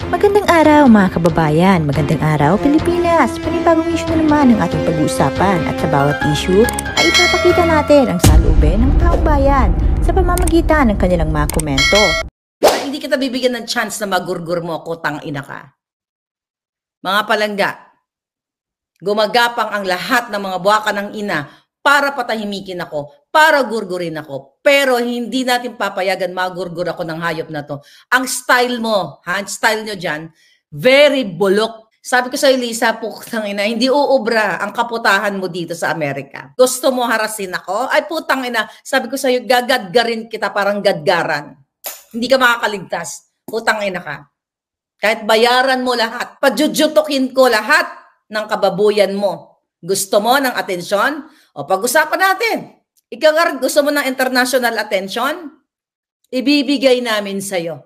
Magandang araw mga kababayan, magandang araw Pilipinas. Panibagong issue na naman ang ating pag-uusapan at sa bawat issue ay ipapakita natin ang saloobin ng taong bayan sa pamamagitan ng kanilang mga komento. Hindi kita bibigyan ng chance na magurgur mo ako, tang-ina ka. Mga palangga, gumagapang ang lahat ng mga buwaka ng ina para patahimikin ako, para gurgurin ako. Pero hindi natin papayagan magurgur ako ng hayop na to. Ang style mo, ang style nyo dyan, very bulok. Sabi ko sa'yo, Lisa, putang ina, hindi uubra ang kaputahan mo dito sa Amerika. Gusto mo harasin ako? Ay, putang ina, sabi ko sa'yo, gagadgarin kita parang gadgaran. Hindi ka makakaligtas. Putang ina ka. Kahit bayaran mo lahat, pajujutukin ko lahat ng kababuyan mo. Gusto mo ng atensyon? O pag-usapan natin. Ikaw gusto mo ng international attention? Ibibigay namin sa'yo.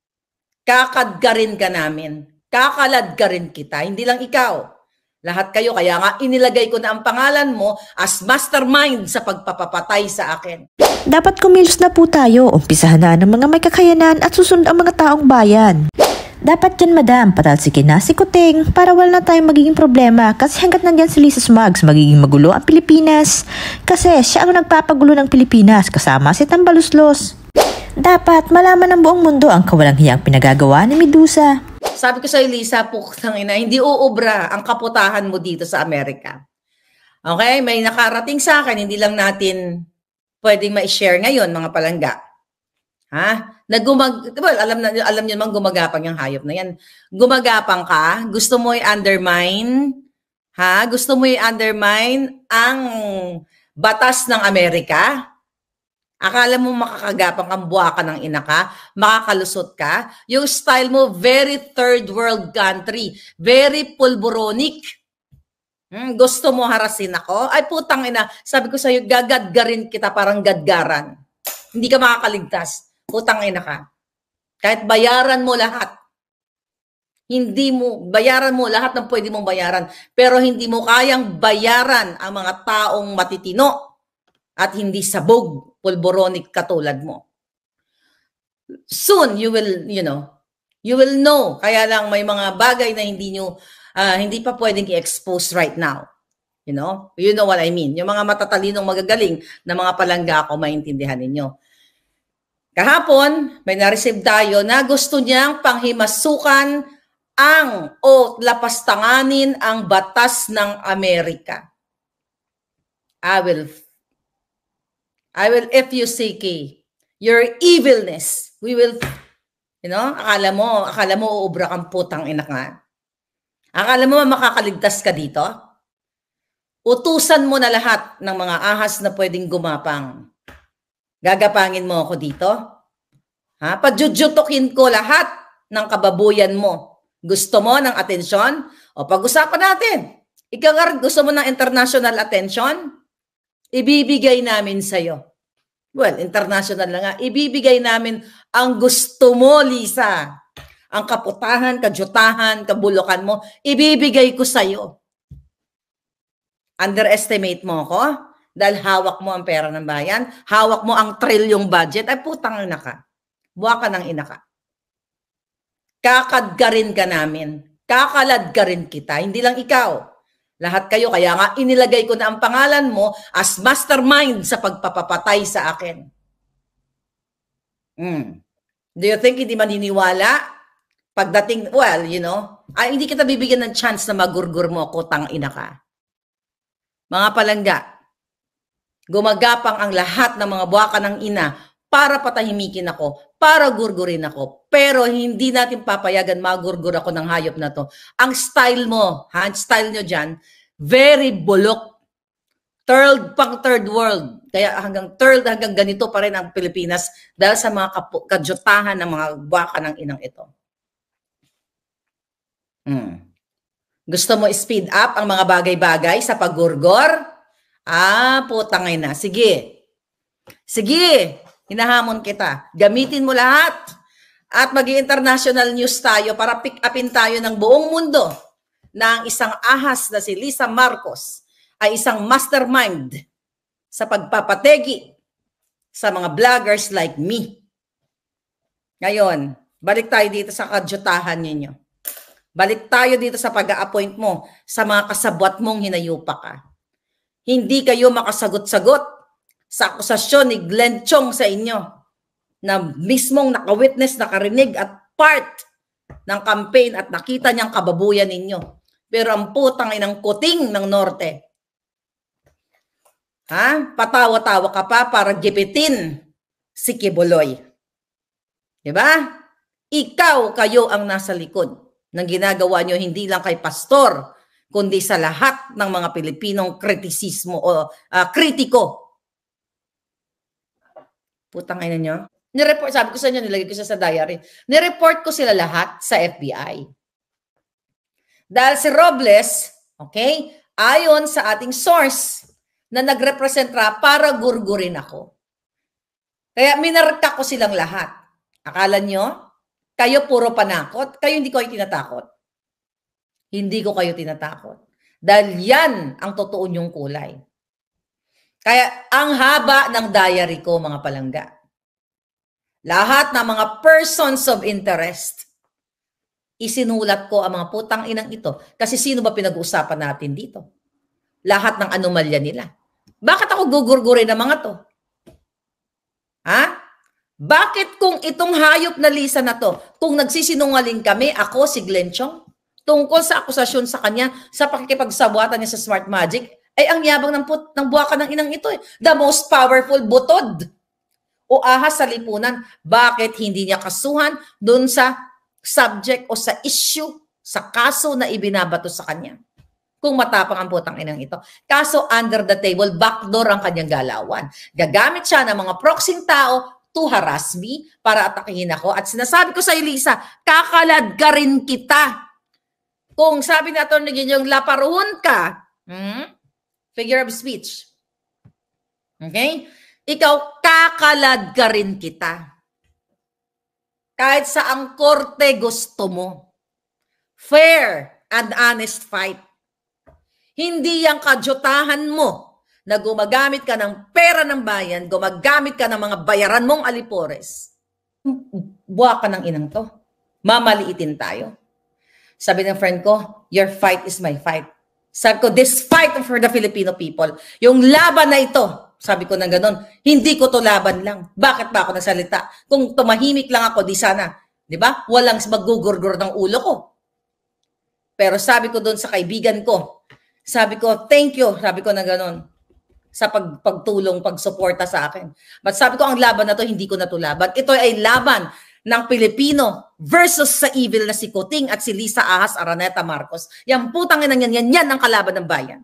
Kakadgarin ka namin. Kakaladgarin kita. Hindi lang ikaw. Lahat kayo. Kaya nga inilagay ko na ang pangalan mo as mastermind sa pagpapapatay sa akin. Dapat kumilos na po tayo, umpisahan na ng mga may kakayanan at susunod ang mga taong bayan. Dapat dyan madam, patalsikin na si Kuting para wala na tayong magiging problema kasi hanggat nandyan si Lisa Smugs, magiging magulo ang Pilipinas. Kasi siya ang nagpapagulo ng Pilipinas kasama si Tambaluslos. Dapat malaman ng buong mundo ang kawalang hiyang pinagagawa ni Medusa. Sabi ko sa'yo, Lisa, putang ina, hindi uubra ang kaputahan mo dito sa Amerika. Okay? May nakarating sa akin, hindi lang natin pwedeng ma-share ngayon, mga palangga. Ha? Well, alam niyo naman gumagapang yung hayop na yan. Gumagapang ka, gusto mo i-undermine, ha? Gusto mo i-undermine ang batas ng Amerika? Akala mo makakagapang kang buwaka ng ina ka? Makakalusot ka? Yung style mo, very third world country. Very pulboronic. Gusto mo harasin ako? Ay putang ina, sabi ko sa'yo, gagadgarin kita parang gadgaran. Hindi ka makakaligtas. Putang ina ka. Kahit bayaran mo lahat. Bayaran mo lahat ng pwede mong bayaran. Pero hindi mo kayang bayaran ang mga taong matitino at hindi sabog, pulboronic katulad mo. Soon, you will know. Kaya lang may mga bagay na hindi pa pwedeng i-expose right now. You know what I mean. Yung mga matatalinong magagaling na mga palangga ako, maintindihan ninyo. Kahapon, may na-receive tayo na gusto niyang panghimasukan o lapastanganin ang batas ng Amerika. I will FUCK your evilness. We will, akala mo uubra kang putang ina ka. Akala mo makakaligtas ka dito? Utusan mo na lahat ng mga ahas na pwedeng gumapang. Gagapangin mo ako dito? Ha? Pajujutukin ko lahat ng kababuyan mo. Gusto mo ng atensyon? O pag-usapan natin. Ikaw gusto mo ng international attention? Ibibigay namin sa'yo. Well, international na nga. Ibibigay namin ang gusto mo, Lisa. Ang kaputahan, kadyutahan, kabulukan mo, ibibigay ko sa'yo. Underestimate mo ako? Dahil hawak mo ang pera ng bayan, hawak mo ang trilyong budget, ay putang ina ka. Buwaka ng ina ka. Kakadgarin ka namin. Kakaladgarin kita. Hindi lang ikaw. Lahat kayo. Kaya nga inilagay ko na ang pangalan mo as mastermind sa pagpapapatay sa akin. Do you think hindi maniniwala? Pagdating, well, hindi kita bibigyan ng chance na magurgur mo ako, tang ina ka. Mga palangga, gumagapang ang lahat ng mga buwaka ng ina para patahimikin ako, para gurgurin ako. Pero hindi natin papayagan magurgur ako ng hayop na to. Ang style mo, ang style nyo dyan, very bulok. Third world. Kaya hanggang ganito pa rin ang Pilipinas dahil sa mga kadyutahan ng mga buwaka ng inang ito. Gusto mo speed up ang mga bagay-bagay sa paggurgor? Putangay na. Sige. Hinahamon kita. Gamitin mo lahat. At mag-international news tayo para pick upin tayo ng buong mundo na ang isang ahas na si Lisa Marcos ay isang mastermind sa pagpapategi sa mga vloggers like me. Ngayon, Balik tayo dito sa kadyutahan ninyo. Balik tayo dito sa pag-a-appoint mo sa mga kasabwat mong hinayupa ka. Hindi kayo makasagot-sagot sa akusasyon ni Glenn Chong sa inyo na mismong nakawitness, nakarinig at part ng campaign at nakita niyang kababuyan ninyo. Pero ang putang inang kuting ng Norte, patawa-tawa ka pa para gipitin si Kibuloy. Diba? Ikaw kayo ang nasa likod ng ginagawa nyo, hindi lang kay pastor, kundi sa lahat ng mga Pilipinong kritisismo o kritiko. Putang ina nyo. Nireport, sabi ko sa inyo, nilagay ko sa diary. Nireport ko sila lahat sa FBI. Dahil si Robles, okay, ayon sa ating source na nagrepresent para gurgurin ako. Kaya minarka ko silang lahat. Akala nyo? Kayo puro panakot, kayo hindi ko kayo tinatakot. Hindi ko kayo tinatakot. Dahil yan ang totoo nyong kulay. Kaya ang haba ng diary ko, mga palangga. Lahat ng mga persons of interest, isinulat ko ang mga putang inang ito. Kasi sino ba pinag-uusapan natin dito? Lahat ng anomalya nila. Bakit ako gugurgurin ng mga to? Bakit kung itong hayop na Lisa na to, kung nagsisinungaling kami, ako si Glenn Chong, tungkol sa akusasyon sa kanya, sa pakikipagsabuatan niya sa Smart Magic, ay ang yabang ng buwaka ng inang ito. The most powerful butod o ahas sa lipunan. Bakit hindi niya kasuhan dun sa subject o sa issue, sa kaso na ibinabato sa kanya? Kung matapang ang putang inang ito. Kaso under the table, backdoor ang kanyang galawan. Gagamit siya ng mga proxing tao to harass me, para atakihin ako. At sinasabi ko sa Lisa, kakalad ka rin kita. Kung sabi na ito, yung laparuhon ka, figure of speech. Okay? Ikaw, kakalad ka rin kita. Kahit sa ang korte gusto mo. Fair and honest fight. Hindi yung kadyutahan mo na gumagamit ka ng pera ng bayan, gumagamit ka ng mga bayaran mong alipores. Buwa ka ng inang to. Mamaliitin tayo. Sabi ng friend ko, your fight is my fight. Sabi ko, this fight for the Filipino people. Yung laban na ito, sabi ko na gano'n, hindi ko to laban lang. Bakit ba ako nagsalita? Kung tumahimik lang ako, di sana, di ba? Walang magugurgur ng ulo ko. Pero sabi ko doon sa kaibigan ko, sabi ko, thank you, sabi ko na gano'n, sa pagtulong, pagsuporta sa akin. But sabi ko, ang laban na to, hindi ko na to laban. Ito ay laban ng Pilipino versus sa evil na si Kuting at si Lisa Ahas Araneta Marcos. Yan putang ina yan ang kalaban ng bayan.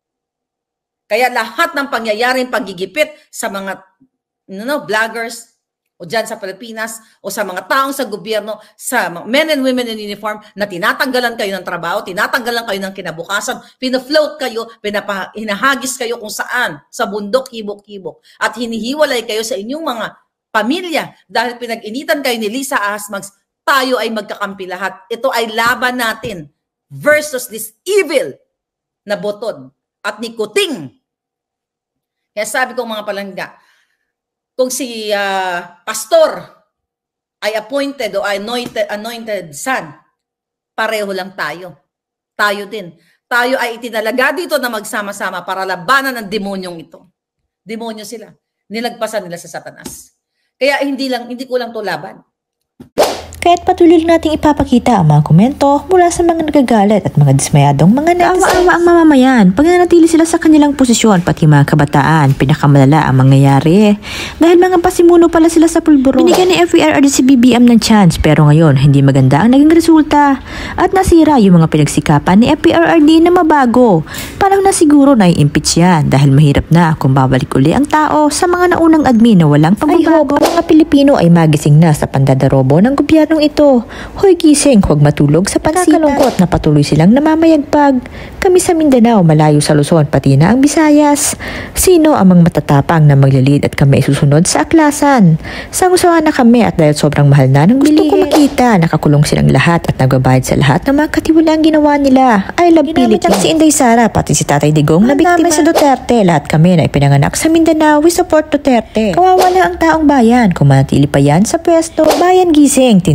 Kaya lahat ng pangyayaring paggigipit sa mga vloggers o dyan sa Pilipinas o sa mga taong sa gobyerno, sa mga men and women in uniform na tinatanggalan kayo ng trabaho, tinatanggalan kayo ng kinabukasan, pinafloat kayo, hinahagis kayo kung saan, sa bundok, hibok-hibok, at hinihiwalay kayo sa inyong mga pamilya dahil pinag-initan kayo ni Lisa Ahas Mags, tayo ay magkakampi lahat. Ito ay laban natin versus this evil na botod at ni Kuting. Kaya sabi ko mga palangga, kung si pastor ay appointed o anointed son, pareho lang tayo. Tayo din. Tayo ay itinalaga dito na magsama-sama para labanan ng demonyong ito. Demonyo sila. Nilagpasan nila sa Satanas. Kaya hindi ko lang to laban. Kaya't patuloy nating ipapakita ang mga komento mula sa mga nagagalit at mga dismayadong mga naawa-awa ang mamamayan pag nanatili sila sa kanilang posisyon, pati mga kabataan. Pinakamalala ang mangyayari dahil mga pasimuno pala sila sa pulburo. Binigyan ni FERRD si BBM ng chance pero ngayon hindi maganda ang naging resulta at nasira yung mga pinagsikapan ni FERRD na mabago. Parang na siguro na i-impeach yan dahil mahirap na kung babalik uli ang tao sa mga naunang admin na walang pagbabago. Ay, mga Pilipino ay magising na sa pandadarobo ng gobyerno ito. Hoy gising, huwag matulog sa pansitan. Nakakalungkot na patuloy silang namamayagpag. Kami sa Mindanao, malayo sa Luzon, pati na ang Visayas. Sino ang mga matatapang na maglilid at kami isusunod sa aklasan? Sangusawa na kami at dahil sobrang mahal na ng gusto ko makita, nakakulong silang lahat at nagbabayad sa lahat ng mga katiwalang ginawa nila. I love Philippines. Si Inday Sara, pati si Tatay Digong na biktima sa Duterte. Lahat kami na ipinanganak sa Mindanao, we support Duterte. Kawawa na ang taong bayan kung manatili pa yan sa pwesto. Bayan gising,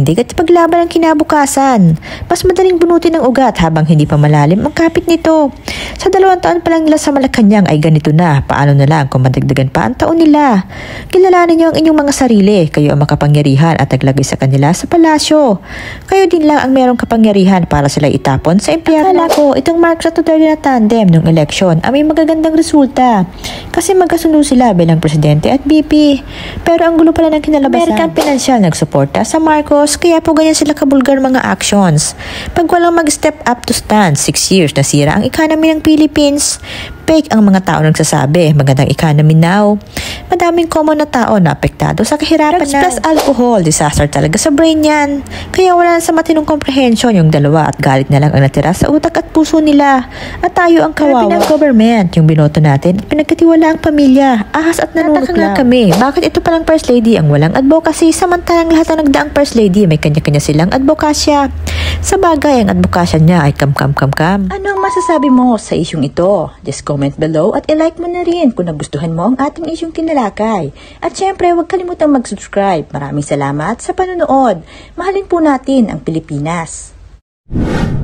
panindig at paglaban ng kinabukasan. Mas madaling bunutin ng ugat habang hindi pa malalim ang kapit nito. Sa 2 taon pa lang nila sa Malacanang ay ganito na. Paano na lang kung madagdagan pa ang taon nila? Kilalanin niyo ang inyong mga sarili. Kayo ang makapangyarihan at naglagay sa kanila sa palasyo. Kayo din lang ang merong kapangyarihan para sila itapon sa impyerno. Akala ko itong Marcos at Duterte na tandem ng eleksyon ay may magagandang resulta. Kasi magkasundo sila bilang presidente at VP. Pero ang gulo pala ng kinalabasan. American Financial nagsuporta sa Marcos kaya po ganyan sila kabulgar mga actions. Pag walang mag-step up to stand, 6 years nasira ang economy ng Philippines. Fake ang mga tao nagsasabi, magandang economy now. Madaming common na tao na apektado sa kahirapan na. Plus alcohol, disaster talaga sa brain yan. Kaya wala na sa matinong comprehension yung dalawa at galit na lang ang natira sa utak at puso nila. At tayo ang kawawa. Ng government, yung binoto natin at pinagkatiwala ang pamilya, ahas at nanunok lang. Kami, bakit ito palang first lady ang walang advocacy samantalang lahat ng nagdaang first lady may kanya-kanya silang advokasya. Sa bagay, ang advokasya niya ay kam. Ano ang masasabi mo sa isyong ito? Just comment below at i-like mo na rin kung nagustuhan mo ang ating isyong kinalakay. At syempre, huwag kalimutang mag-subscribe. Maraming salamat sa panonood. Mahalin po natin ang Pilipinas.